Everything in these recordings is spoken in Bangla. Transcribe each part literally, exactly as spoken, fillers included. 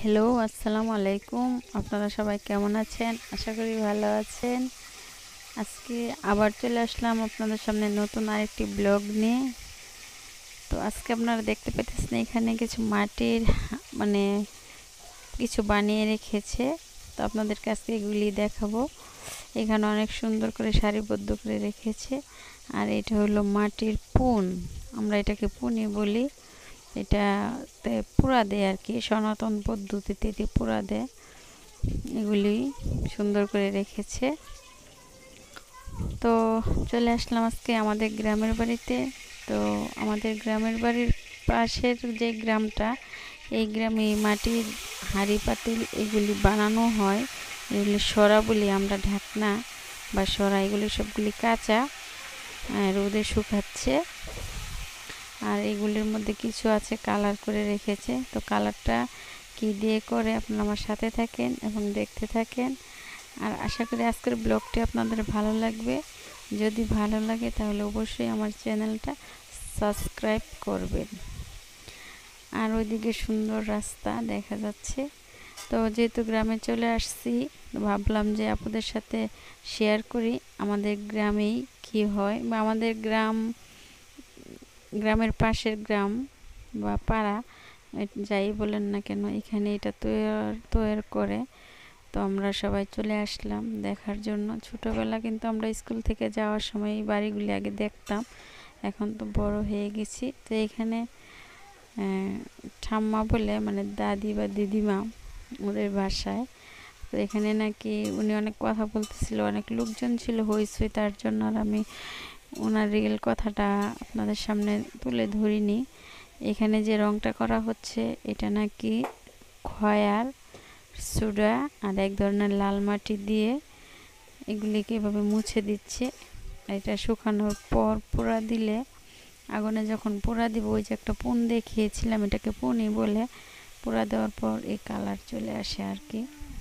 হ্যালো, আসসালামু আলাইকুম। আপনারা সবাই কেমন আছেন? আশা করি ভালো আছেন। আজকে আবার চলে আসলাম আপনাদের সামনে নতুন আরেকটি ব্লগ নিয়ে। তো আজকে আপনারা দেখতে পেতেছেন এখানে কিছু মাটির মানে কিছু বানিয়ে রেখেছে। তো আপনাদেরকে আজকে এগুলি দেখাবো। এখানে অনেক সুন্দর করে সারিবদ্ধ করে রেখেছে। আর এটা হলো মাটির পুন, আমরা এটাকে পুনি বলি। এটাতে পুরা দেয় আর কি, সনাতন পদ্ধতিতে এটি পুরা দেয়। এগুলি সুন্দর করে রেখেছে। তো চলে আসলাম আজকে আমাদের গ্রামের বাড়িতে। তো আমাদের গ্রামের বাড়ির পাশের যে গ্রামটা, এই গ্রামে মাটির হাঁড়ি পাতিল এগুলি বানানো হয়। এগুলি সরা বলি আমরা, ঢাকনা বা সরা। এগুলি সবগুলি কাঁচা, রোদে শুকাচ্ছে। আর এগুলির মধ্যে কিছু আছে কালার করে রেখেছে। তো কালারটা কি দিয়ে করে আপনারা আমার সাথে থাকেন এবং দেখতে থাকেন। আর আশা করি আজকের ব্লগটি আপনাদের ভালো লাগবে। যদি ভালো লাগে তাহলে অবশ্যই আমার চ্যানেলটা সাবস্ক্রাইব করবেন। আর ওইদিকে সুন্দর রাস্তা দেখা যাচ্ছে। তো যেহেতু গ্রামে চলে আসছি, ভাবলাম যে আপনাদের সাথে শেয়ার করি আমাদের গ্রামেই কি হয়, বা আমাদের গ্রাম গ্রামের পাশের গ্রাম বা পাড়া, যাই বলেন না কেন, এখানে এটা তৈরি তৈরি করে। তো আমরা সবাই চলে আসলাম দেখার জন্য। ছোটোবেলা কিন্তু আমরা স্কুল থেকে যাওয়ার সময় এই বাড়িগুলি আগে দেখতাম, এখন তো বড় হয়ে গেছি। তো এখানে ঠাম্মা বলে, মানে দাদি বা দিদিমা ওদের বাসায়। তো এখানে নাকি উনি অনেক কথা বলতেছিল, অনেক লোকজন ছিল, হইচই, তার জন্য আর আমি ওনার রিয়েল কথাটা আপনাদের সামনে তুলে ধরিনি। এখানে যে রংটা করা হচ্ছে এটা নাকি খয়ার, সোডা আর এক ধরনের লাল মাটি দিয়ে এগুলিকে এভাবে মুছে দিচ্ছে। এটা শুকানোর পর পোড়া দিলে, আগুনে যখন পোড়া দিব, ওই যে একটা পুন দেখিয়েছিলাম, এটাকে পুনি বলে। পোড়া দেওয়ার পর এই কালার চলে আসে আর কি।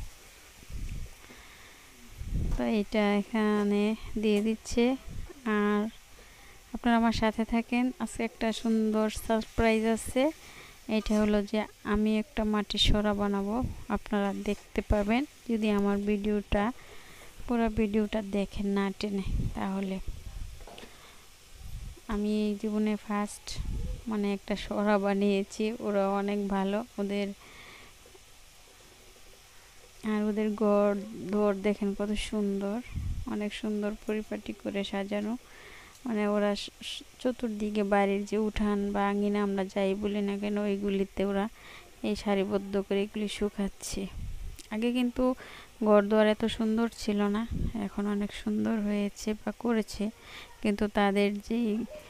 তো এটা এখানে দিয়ে দিচ্ছে। আর আপনারা আমার সাথে থাকেন, আজকে একটা সুন্দর সারপ্রাইজ আছে। এটা হলো যে আমি একটা মাটির সরা বানাবো, আপনারা দেখতে পাবেন যদি আমার ভিডিওটা পুরো ভিডিওটা দেখেন না টেনে। তাহলে আমি এই জীবনে ফার্স্ট মানে একটা সরা বানিয়েছি। ওরা অনেক ভালো, ওদের আর ওদের ঘর দোর দেখেন কত সুন্দর, অনেক সুন্দর পরিপাটি করে সাজানো। মানে ওরা চতুর্দিকে বাড়ির যে উঠান বা আঙিনা আমরা যাই বলি না কেন, ওইগুলিতে ওরা এই সারিবদ্ধ করে এগুলি শুকাচ্ছে। আগে কিন্তু ঘরদুয়ার এত সুন্দর ছিল না, এখন অনেক সুন্দর হয়েছে বা করেছে। কিন্তু তাদের যে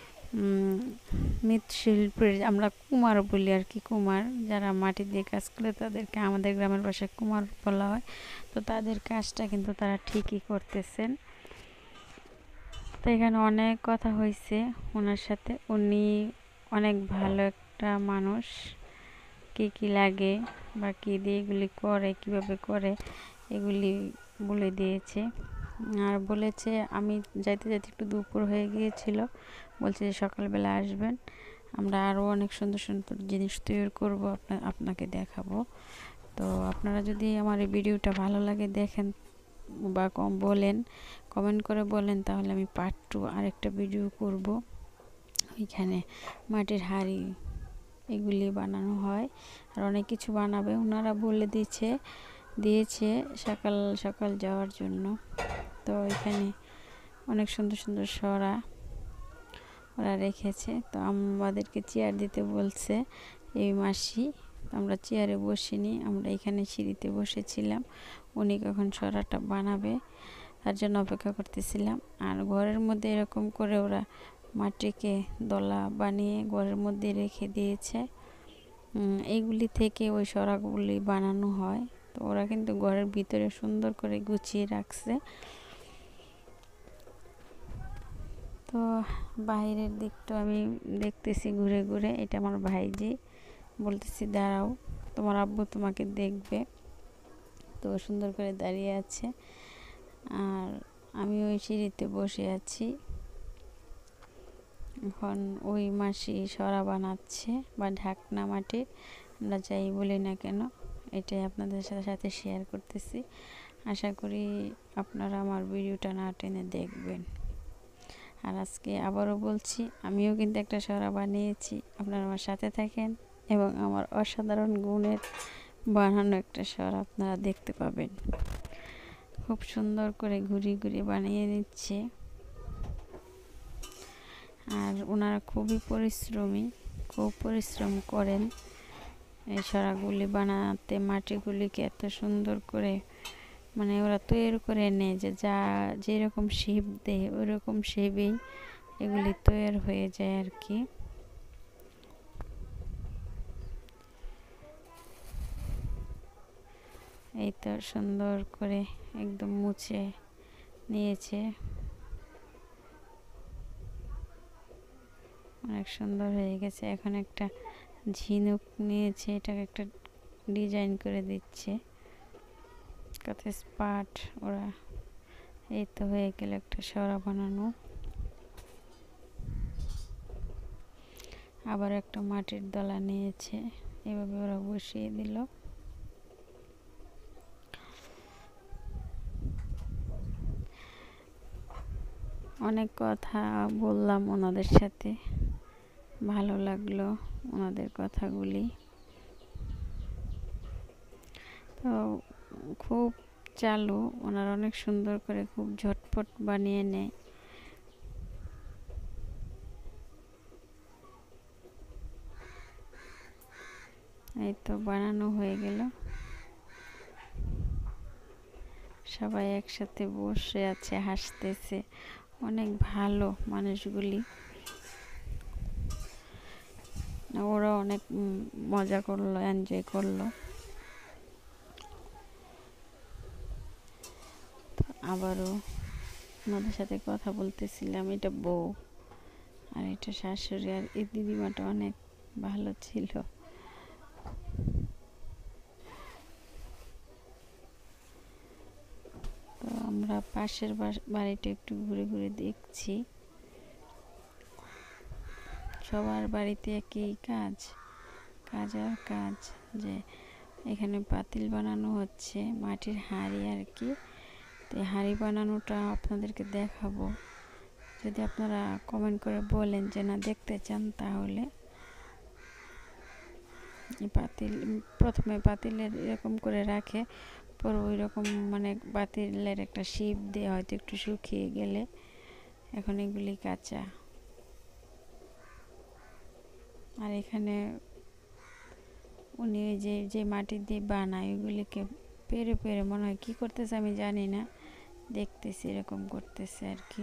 মৃৎশিল্পের, আমরা কুমার বলি আর কি, কুমার যারা মাটি দিয়ে কাজ করে তাদেরকে আমাদের গ্রামের ভাষায় কুমার বলা হয়। তো তাদের কাজটা কিন্তু তারা ঠিকই করতেছেন। তো এখানে অনেক কথা হয়েছে ওনার সাথে, উনি অনেক ভালো একটা মানুষ। কি কি লাগে বা কী দিয়ে এগুলি করে, কিভাবে করে, এগুলি বলে দিয়েছে। আর বলেছে আমি যাইতে যাইতে একটু দুপুর হয়ে গিয়েছিল, বলছে যে সকালবেলা আসবেন, আমরা আরও অনেক সুন্দর সুন্দর জিনিস তৈরি করবো, আপনা আপনাকে দেখাবো। তো আপনারা যদি আমার এই ভিডিওটা ভালো লাগে দেখেন বা কম বলেন, কমেন্ট করে বলেন, তাহলে আমি পার্ট টু আরেকটা ভিডিও করব। ওইখানে মাটির হাঁড়ি এগুলি বানানো হয়, আর অনেক কিছু বানাবে ওনারা বলে দিয়েছে দিয়েছে সকাল সকাল যাওয়ার জন্য। তো এখানে অনেক সুন্দর সুন্দর সরা ওরা রেখেছে। তো আমাদেরকে চেয়ার দিতে বলছে এই মাসি। আমরা চেয়ারে বসিনি, আমরা এখানে সিঁড়িতে বসেছিলাম। উনি কখন সরাটা বানাবে তার জন্য অপেক্ষা করতেছিলাম। আর ঘরের মধ্যে এরকম করে ওরা মাটিকে দলা বানিয়ে ঘরের মধ্যে রেখে দিয়েছে। এইগুলি থেকে ওই সরাগুলি বানানো হয়। তো ওরা কিন্তু ঘরের ভিতরে সুন্দর করে গুছিয়ে রাখছে। তো বাইরের দিকটা আমি দেখতেছি ঘুরে ঘুরে, এটা আমার ভাইজি। বলতেছি দাঁড়াও, তোমার আব্বু তোমাকে দেখবে। তো সুন্দর করে দাঁড়িয়ে আছে, আর আমি ওই সিঁড়িতে বসে আছি। এখন ওই মাসি সরা বানাচ্ছে বা ঢাকনা মাটির, আমরা যাই বলি না কেন। এটাই আপনাদের সাথে শেয়ার করতেছি। আশা করি আপনারা আমার ভিডিওটা না টেনে দেখবেন। আর আজকে আবারও বলছি, আমিও কিন্তু একটা সরা বানিয়েছি। আপনারা আমার সাথে থাকেন এবং আমার অসাধারণ গুণের বানানো একটা সরা আপনারা দেখতে পাবেন। খুব সুন্দর করে ঘুরি ঘুরি বানিয়ে নিচ্ছে। আর ওনারা খুবই পরিশ্রমী, খুব পরিশ্রম করেন এই সরাগুলি বানাতে। মাটিগুলিকে এত সুন্দর করে মানে ওরা তৈরি করে নেয় যে যা যেরকম শেপ দেয় ওই রকম শেপেই এগুলি তৈরি হয়ে যায় আর কি। এই তো সুন্দর করে একদম মুছে নিয়েছে, অনেক সুন্দর হয়ে গেছে। এখন একটা ঝিনুক নিয়েছে, এটাকে একটা ডিজাইন করে দিচ্ছে, কত স্পার্ট ওরা। এই তো হয়ে গেল একটা সরা বানানো। আবার একটা মাটির দলা নিয়েছে, এভাবে ওরা বসিয়ে দিল। অনেক কথা বললাম ওনাদের সাথে, ভালো লাগলো ওনাদের কথাগুলি। তো খুব চালু ওনারা, অনেক সুন্দর করে খুব ঝটপট বানিয়ে নেয়। এই তো বানানো হয়ে গেল। সবাই একসাথে বসে আছে, হাসতেছে, অনেক ভালো মানুষগুলি। ওরা অনেক মজা করলো, এনজয় করলো। আবারও ওনাদের সাথে কথা বলতেছিলাম। এটা বউ আর এটা শাশুড়ি, আর এই দিদিমাটা অনেক ভালো ছিল। তো আমরা পাশের বাড়িটা একটু ঘুরে ঘুরে দেখছি। সবার বাড়িতে একই কাজ, কাজ আর কাজ। যে এখানে পাতিল বানানো হচ্ছে, মাটির হাঁড়ি আর কি। তো এই হাঁড়ি বানানোটা আপনাদেরকে দেখাবো। যদি আপনারা কমেন্ট করে বলেন যে না দেখতে চান, তাহলে এই পাতিল প্রথমে পাতিলের এরকম করে রাখে, পরে ওই রকম মানে পাতিলের একটা শেপ দিয়ে হয়তো একটু শুকিয়ে গেলে। এখন এগুলি কাঁচা। আর এখানে উনি যে যে মাটি দিয়ে বানায় ওইগুলিকে পেরে পেরে মনে হয় কী করতেছে আমি জানি না, দেখতেছি এরকম করতেছে আর কি।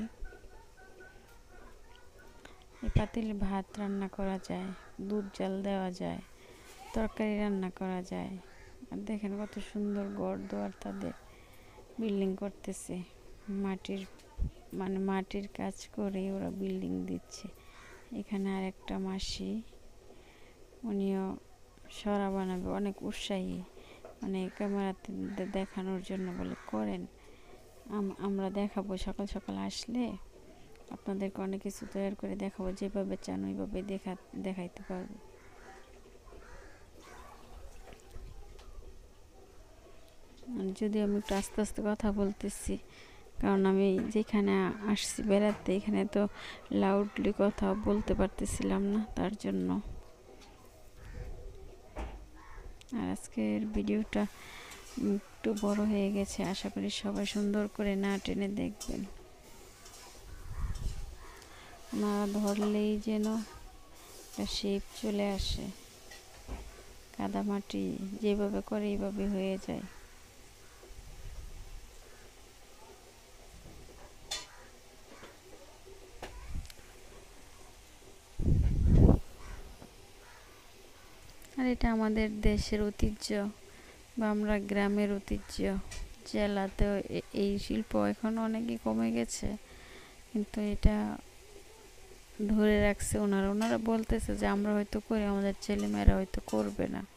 এই পাতিলে ভাত রান্না করা যায়, দুধ জাল দেওয়া যায়, তরকারি রান্না করা যায়। আর দেখেন কত সুন্দর ঘর দুয়ার তাদের, বিল্ডিং করতেছে। মাটির মানে মাটির কাজ করে ওরা বিল্ডিং দিচ্ছে। এখানে আর একটা মাসি, উনিও সরা বানাবে, অনেক উৎসাহী, মানে ক্যামেরাতে দেখানোর জন্য বলে করেন। আমরা দেখাবো, সকাল সকাল আসলে আপনাদেরকে অনেক কিছু তৈরি করে দেখাবো, যেভাবে চান ওইভাবে দেখা দেখাইতে পারবো। যদি আমি একটু আস্তে আস্তে কথা বলতেছি, কারণ আমি যেখানে আসছি বেড়াতে, এখানে তো লাউডলি কথা বলতে পারতেছিলাম না, তার জন্য। আর আজকের ভিডিওটা একটু বড় হয়ে গেছে, আশা করি সবাই সুন্দর করে না টেনে দেখবেন। না ধরলেই যেন একটা শেপ চলে আসে, কাদামাটি যেভাবে করে এইভাবে হয়ে যায়। আর এটা আমাদের দেশের ঐতিহ্য বা আমরা গ্রামের ঐতিহ্য। জেলাতেও এই শিল্প এখন অনেকই কমে গেছে, কিন্তু এটা ধরে রাখছে ওনারা। ওনারা বলতেছে যে আমরা হয়তো করি, আমাদের ছেলেমেয়েরা হয়তো করবে না।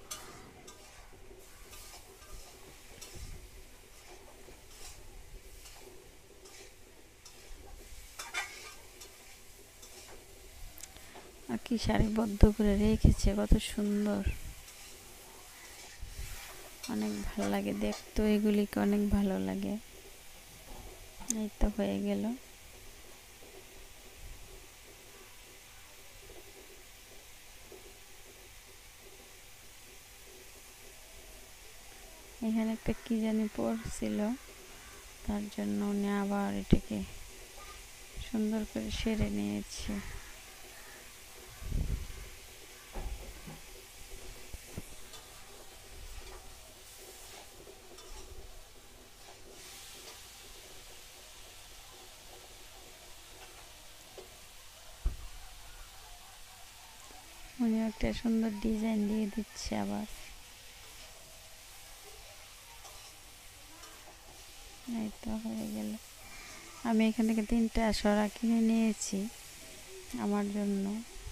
আর কি সারিবদ্ধ করে রেখেছে, কত সুন্দর। অনেক ভালো লাগে দেখতে, এগুলিকে অনেক ভালো লাগে। এই তো হয়ে গেল। এখানে একটা কি জানি পড়ছিল, তার জন্য উনি আবার এটাকে সুন্দর করে সেরে নিয়েছে। উনি একটা সুন্দর ডিজাইন দিয়ে দিচ্ছে আবার। এই তো হয়ে গেল। আমি এখান থেকে তিনটা সরা কিনে নিয়েছি আমার জন্য,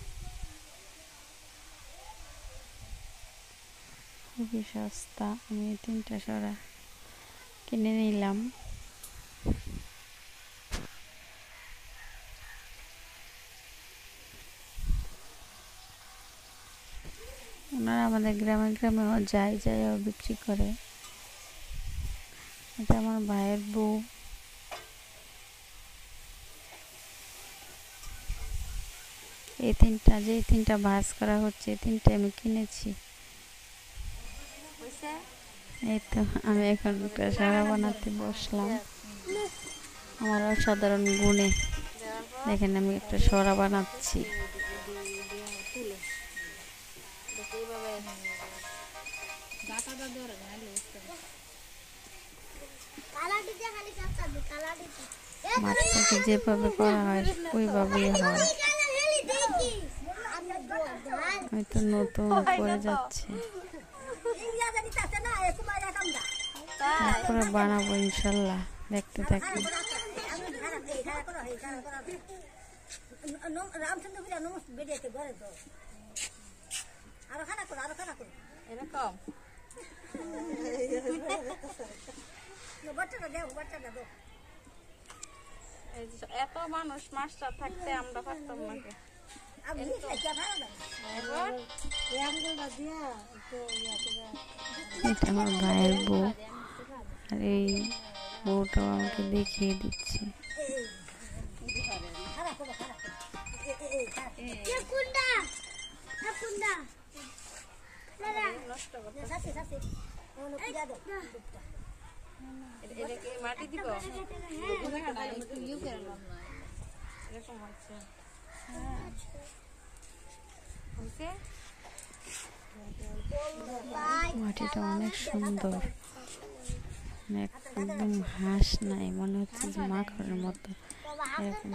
খুবই সস্তা। আমি তিনটা সরা কিনে নিলাম। ওনারা আমাদের গ্রামে গ্রামেও যায়, যাইও বিক্রি করে। এটা আমার ভাইয়ের বউ। এই তিনটা, যে তিনটা ভাঁজ করা হচ্ছে, তিনটে আমি কিনেছি। এই তো আমি এখন একটা সারা বানাতে বসলাম আমার অসাধারণ গুণে। দেখেন আমি একটা সরা বানাচ্ছি। মাছটাকে যেভাবে করা হয় ওইভাবেই হয়। আমি তো নতুন করে যাচ্ছি, তারপরে বানাবো ইনশাল্লাহ, দেখতে থাকি। এত মানুষ মাস্টার থাকতে আমরা পারতাম না। এটা আমার ভাইয়ের বউ, আর এই বউটাও আমাকে দেখিয়ে দিচ্ছে। মাটি দিব মাটিটা অনেক সুন্দর, একদম হাঁস নাই, মনে হচ্ছে যে মাখনের মতো এরকম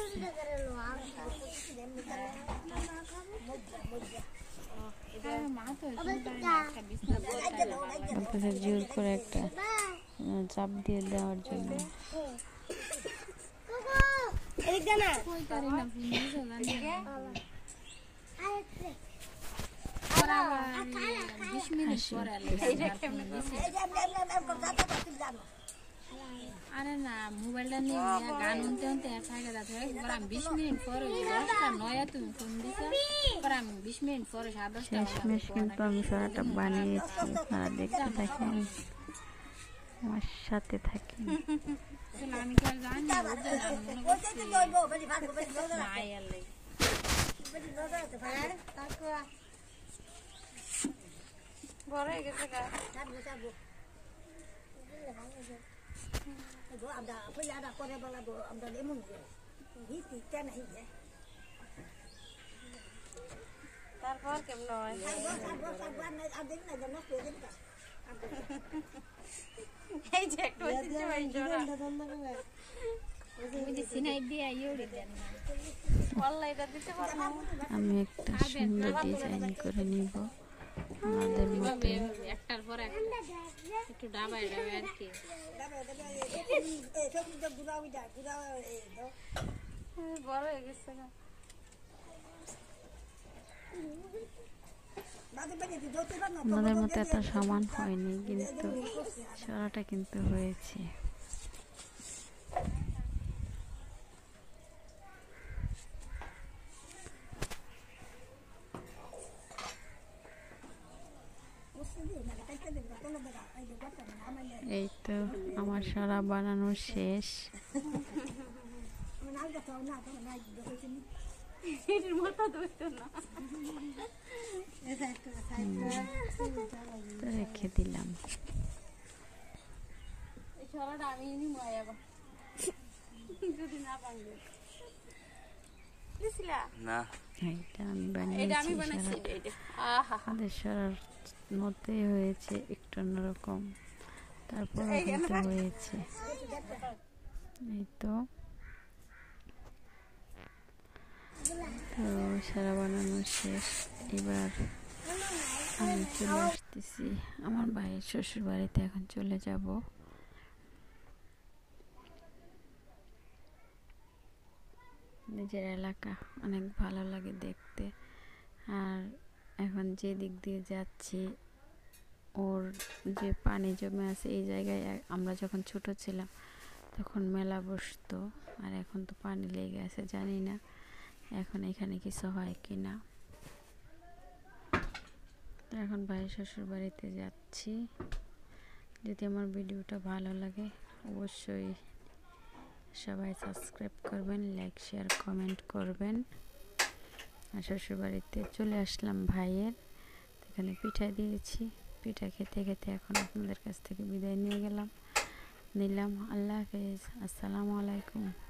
জোর করে একটা চাপ দিয়ে দেওয়ার জন্য। আরে না মোবাইলটা নিয়ে গান শুনতে শুনতে থাকে যাচ্ছে বিশ মিনিট পরে দশটা নয় তুমি ফোন দিছো, আমি বিশ মিনিট পরে সাড়ে দশটা শেষমেশ কিন্তু আমি সরাটা বানিয়েছি। আপনারা দেখতে থাকেন, আমার সাথে থাকেন। আমি কি আর জানি বড় হয়ে গেছে গা। তারপর কেমন হয় এই যে একটু আমি একটা সুন্দর ডিজাইন করে নিব আমাদের মধ্যে। একটার পর একটা একটু ডাবায় ডাবায় আর কি বড় হয়ে গেছে না। আমাদের মতো এত সমান হয়নি, কিন্তু সরাটা কিন্তু হয়েছে। এই তো আমার সারা বানানো শেষ। তো রেখে দিলাম। আমি যদি না ভাঙবে না এইটা আমি বানিয়েছি আমাদের সরার মধ্যে হয়েছে একটু অন্যরকম, তারপর কিন্তু হয়েছে। এই তো তো সারা বানানো শেষ। এবার আমি চলে আসতেছি আমার ভাইয়ের শ্বশুর বাড়িতে, এখন চলে যাব। নিজের এলাকা অনেক ভালো লাগে দেখতে। আর এখন যে দিক দিয়ে যাচ্ছি ওর যে পানি জমে আছে এই জায়গায়, আমরা যখন ছোট ছিলাম তখন মেলা বসতো, আর এখন তো পানি লেগে আছে, জানি না এখন এখানে কিছু হয় কি না। এখন ভাই শ্বশুর বাড়িতে যাচ্ছি। যদি আমার ভিডিওটা ভালো লাগে অবশ্যই সবাই সাবস্ক্রাইব করবেন, লাইক শেয়ার কমেন্ট করবেন। আর শ্বশুর বাড়িতে চলে আসলাম ভাইয়ের, এখানে পিঠা দিয়েছি। পিঠা খেতে খেতে এখন আপনাদের কাছ থেকে বিদায় নিয়ে গেলাম নিলাম। আল্লাহ হাফেজ, আসসালামু আলাইকুম।